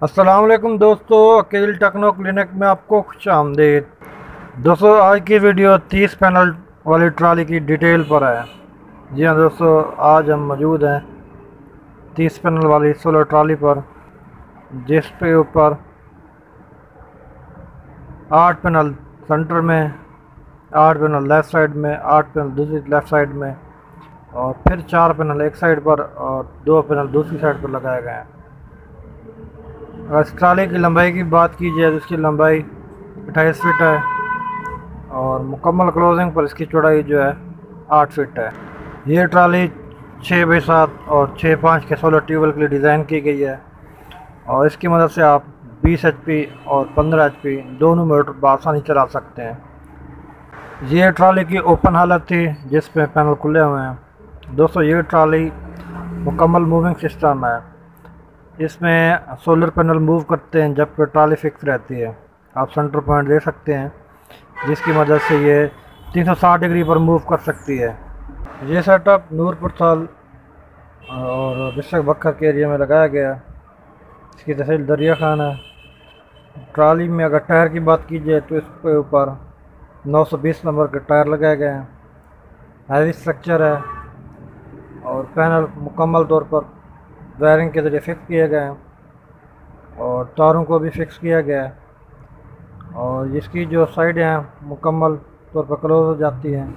अस्सलाम वालेकुम दोस्तों, अकील टेक्नो क्लिनिक में आपको खुशामदीद। दोस्तों, आज की वीडियो 30 पैनल वाली ट्राली की डिटेल पर है। जी हाँ दोस्तों, आज हम मौजूद हैं 30 पैनल वाली सोलर ट्राली पर, जिस पे ऊपर 8 पैनल सेंटर में, 8 पैनल लेफ़्ट साइड में, 8 पैनल दूसरी लेफ़्ट साइड में और फिर 4 पैनल एक साइड पर और 2 पैनल दूसरी साइड पर लगाए गए हैं। अगर इस ट्राली की लंबाई की बात की जाए तो इसकी लंबाई 28 फीट है और मुकम्मल क्लोजिंग पर इसकी चौड़ाई जो है 8 फीट है। ये ट्राली 6x7 और 6x5 के सोलर ट्यूबवेल के लिए डिज़ाइन की गई है और इसकी मदद से आप 20 HP और 15 HP दोनों मोटर बआसानी चला सकते हैं। ये ट्राली की ओपन हालत थी जिसमें पैनल खुले हुए हैं। दोस्तों, ये ट्राली मुकम्मल मूविंग सिस्टम है। इसमें सोलर पैनल मूव करते हैं जबकि ट्राली फिक्स रहती है। आप सेंटर पॉइंट दे सकते हैं जिसकी मदद से ये 360 डिग्री पर मूव कर सकती है। ये सेटअप नूरपुर साल और डिस्ट्रिक्ट बक्खर के एरिया में लगाया गया। इसकी तहसील दरिया खान है। ट्राली में अगर टायर की बात की जाए तो इसके ऊपर 920 नंबर के टायर लगाए गए हैं। हैवी स्ट्रक्चर है और पैनल मुकम्मल तौर पर वायरिंग के ज़रिए फिक्स किए गए हैं और तारों को भी फिक्स किया गया है और इसकी जो साइडें हैं मुकम्मल तौर पर क्लोज हो जाती हैं।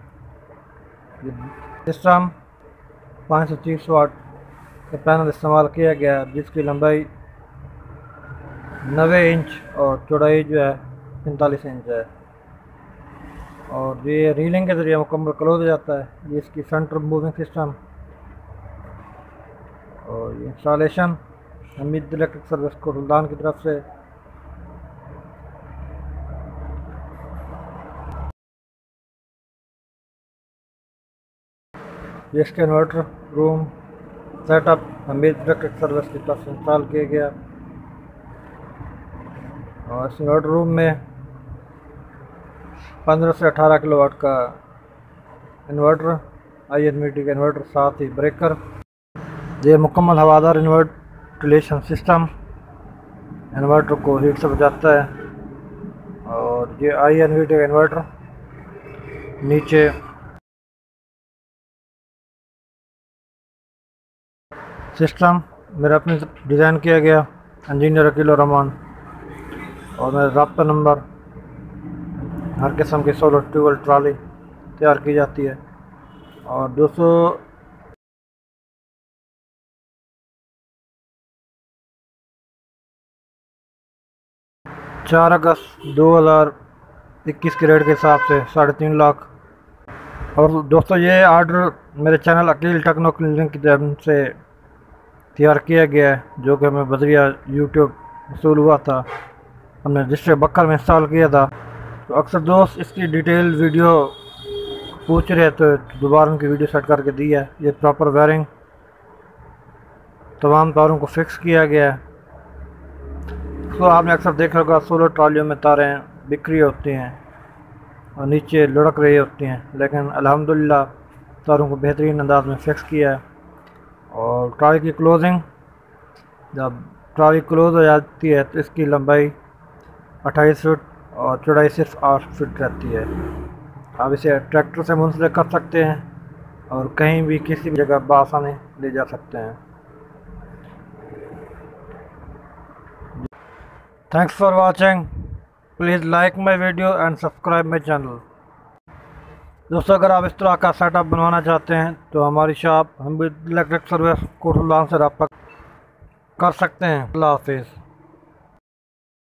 सिस्टम 530 वाट का पैनल इस्तेमाल किया गया है जिसकी लंबाई 90 इंच और चौड़ाई जो है 45 इंच है और ये रीलिंग के ज़रिए मुकम्मल क्लोज हो जाता है। ये इसकी सेंटर मूविंग सिस्टम और ये इंस्टॉलेशन हमीद इलेक्ट्रिक सर्विस को सुल्तान की तरफ से। ये इसके inverter room setup Hamid electric service की तरफ से इंस्टॉल किया गया और इस इन्वर्टर रूम में 15 से 18 किलोवाट का इन्वर्टर, INVT का इन्वर्टर, साथ ही ब्रेकर। ये मुकम्मल हवादार इन्वर्टलेशन सिस्टम इन्वर्टर को हीट से बचाता है और ये INVT का इन्वर्टर नीचे सिस्टम मेरा अपने डिज़ाइन किया गया इंजीनियर अकील रहमान और मेरा रब्ता नंबर। हर किस्म की सोलर ट्यूबवेल ट्राली तैयार की जाती है और दोस्तों 4 अगस्त 2021 के रेट के हिसाब से 3.5 लाख। और दोस्तों, ये आर्डर मेरे चैनल अकील टेक्नो क्लिनिक की तरफ से तैयार किया गया है जो कि हमें बजरिया यूट्यूब वसूल हुआ था। हमने डिस्ट्रिक्ट बक्खर में इंस्टॉल किया था। तो अक्सर दोस्त इसकी डिटेल वीडियो पूछ रहे तो दोबारा उनकी वीडियो सेट करके दी है। ये प्रॉपर वायरिंग तमाम तारों को फिक्स किया गया है। तो आपने अक्सर देखा होगा सोलर ट्रालियों में तारें बिखरी होती हैं और नीचे लुढ़क रही होती हैं, लेकिन अल्हम्दुलिल्लाह तारों को बेहतरीन अंदाज में फिक्स किया है। और ट्राली की क्लोजिंग, जब ट्राली क्लोज हो जाती है तो इसकी लंबाई 28 फीट और चौड़ाई सिर्फ 8 फीट रहती है। आप इसे ट्रैक्टर से मुंसलिक कर सकते हैं और कहीं भी किसी भी जगह बआसानी ले जा सकते हैं। Thanks for watching. Please like my video and subscribe my channel. दोस्तों, अगर आप इस तरह का सेटअप बनवाना चाहते हैं तो हमारी shop Hamid electric service Kotlan से रब्ता कर सकते हैं। अल्लाह हाफिज़।